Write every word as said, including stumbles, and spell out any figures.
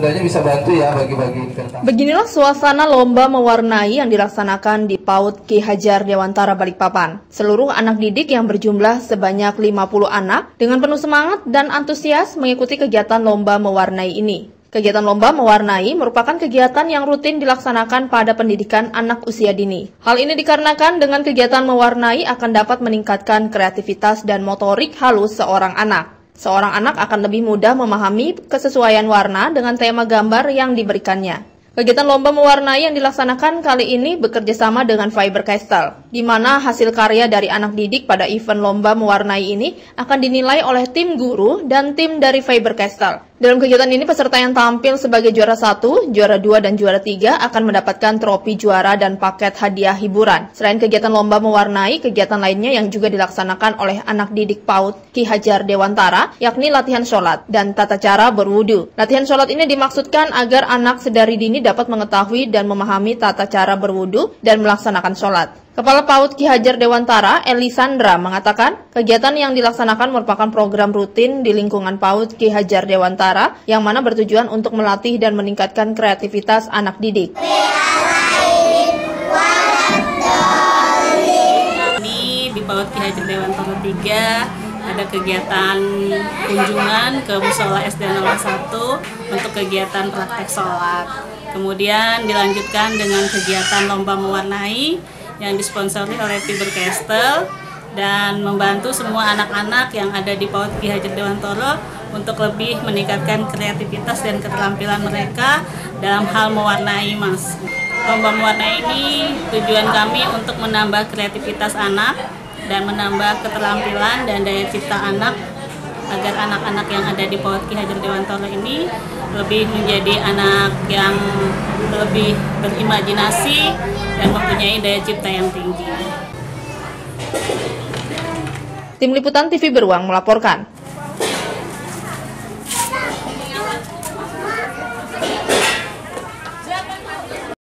mudanya bisa bantu ya bagi-bagi kertas. Beginilah suasana lomba mewarnai yang dilaksanakan di PAUD Ki Hajar Dewantara Balikpapan. Seluruh anak didik yang berjumlah sebanyak lima puluh anak dengan penuh semangat dan antusias mengikuti kegiatan lomba mewarnai ini. Kegiatan lomba mewarnai merupakan kegiatan yang rutin dilaksanakan pada pendidikan anak usia dini. Hal ini dikarenakan dengan kegiatan mewarnai akan dapat meningkatkan kreativitas dan motorik halus seorang anak. Seorang anak akan lebih mudah memahami kesesuaian warna dengan tema gambar yang diberikannya. Kegiatan lomba mewarnai yang dilaksanakan kali ini bekerja sama dengan Faber Castell, di mana hasil karya dari anak didik pada event lomba mewarnai ini akan dinilai oleh tim guru dan tim dari Faber Castell. Dalam kegiatan ini, peserta yang tampil sebagai juara satu, juara dua, dan juara tiga akan mendapatkan trofi juara dan paket hadiah hiburan. Selain kegiatan lomba mewarnai, kegiatan lainnya yang juga dilaksanakan oleh anak didik PAUD Ki Hajar Dewantara, yakni latihan sholat dan tata cara berwudu. Latihan sholat ini dimaksudkan agar anak sedari dini dapat mengetahui dan memahami tata cara berwudu dan melaksanakan sholat. Kepala PAUD Ki Hajar Dewantara, Elisandra, mengatakan kegiatan yang dilaksanakan merupakan program rutin di lingkungan PAUD Ki Hajar Dewantara yang mana bertujuan untuk melatih dan meningkatkan kreativitas anak didik. Ini di PAUD Ki Hajar Dewantara tiga ada kegiatan kunjungan ke Musola S D nol satu untuk kegiatan praktek sholat. Kemudian dilanjutkan dengan kegiatan lomba mewarnai yang disponsori oleh Faber Castell dan membantu semua anak-anak yang ada di PAUD Ki Hajar Dewantara untuk lebih meningkatkan kreativitas dan keterampilan mereka dalam hal mewarnai, Mas. Lomba mewarnai ini tujuan kami untuk menambah kreativitas anak dan menambah keterampilan dan daya cipta anak agar anak-anak yang ada di PAUD Ki Hajar Dewantara ini lebih menjadi anak yang lebih berimajinasi dan mempunyai daya cipta yang tinggi. Tim Liputan T V Beruang melaporkan.